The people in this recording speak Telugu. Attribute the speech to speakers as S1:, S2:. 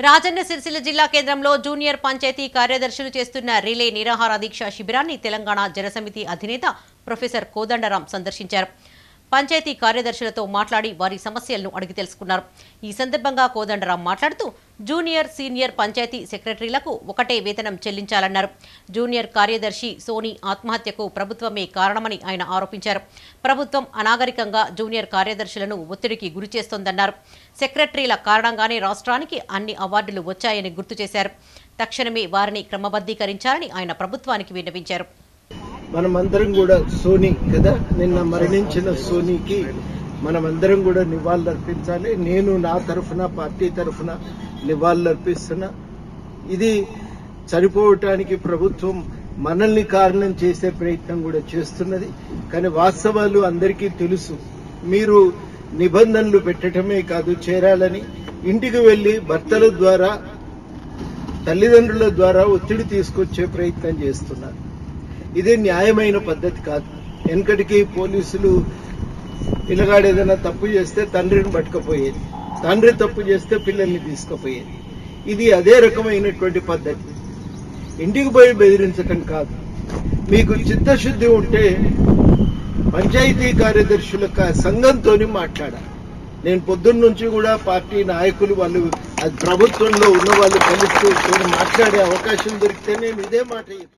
S1: రాజన్న సిరిసిల్ల జిల్లా కేంద్రంలో జూనియర్ పంచాయతీ కార్యదర్శులు చేస్తున్న రిలే నిరాహార దీక్ష శిబిరాన్ని తెలంగాణ జనసమితి అధినేత ప్రొఫెసర్ కోదండరాం సందర్శించారు. పంచాయతీ కార్యదర్శులతో మాట్లాడి వారి సమస్యలను అడిగి తెలుసుకున్నారు. ఈ సందర్భంగా కోదండరాం మాట్లాడుతూ జూనియర్ సీనియర్ పంచాయతీ సెక్రటరీలకు ఒకటే వేతనం చెల్లించాలన్నారు. జూనియర్ కార్యదర్శి సోని ఆత్మహత్యకు ప్రభుత్వమే కారణమని ఆయన ఆరోపించారు. ప్రభుత్వం అనాగరికంగా జూనియర్ కార్యదర్శులను ఒత్తిడికి గురిచేస్తోందన్నారు. సెక్రటరీల కారణంగానే రాష్ట్రానికి అన్ని అవార్డులు వచ్చాయని గుర్తు చేశారు. తక్షణమే వారిని క్రమబద్ధీకరించాలని ఆయన ప్రభుత్వానికి విన్నవించారు.
S2: మనమందరం కూడా సోని కదా, నిన్న మరణించిన సోనీకి మనమందరం కూడా నివాళులర్పించాలి. నేను నా తరఫున పార్టీ తరఫున నివాళులర్పిస్తున్నా. ఇది చనిపోవటానికి ప్రభుత్వం మనల్ని కారణం చేసే ప్రయత్నం కూడా చేస్తున్నది. కానీ వాస్తవాలు అందరికీ తెలుసు. మీరు నిబంధనలు పెట్టడమే కాదు, చేరాలని ఇంటికి వెళ్లి భర్తల ద్వారా తల్లిదండ్రుల ద్వారా ఒత్తిడి తీసుకొచ్చే ప్రయత్నం చేస్తున్నారు. ఇది న్యాయమైన పద్ధతి కాదు. వెనకటికి పోలీసులు పిల్లగాడు ఏదైనా తప్పు చేస్తే తండ్రిని పట్టుకుపోయేది, తండ్రి తప్పు చేస్తే పిల్లల్ని తీసుకుపోయేది. ఇది అదే రకమైనటువంటి పద్ధతి. ఇంటికి పోయి బెదిరించటం కాదు. మీకు చిత్తశుద్ధి ఉంటే పంచాయతీ కార్యదర్శుల సంఘంతో మాట్లాడాలి. నేను పొద్దున్న నుంచి కూడా పార్టీ నాయకులు వాళ్ళు ప్రభుత్వంలో ఉన్న వాళ్ళు కలిసి మాట్లాడే అవకాశం దొరికితే నేను ఇదే మాట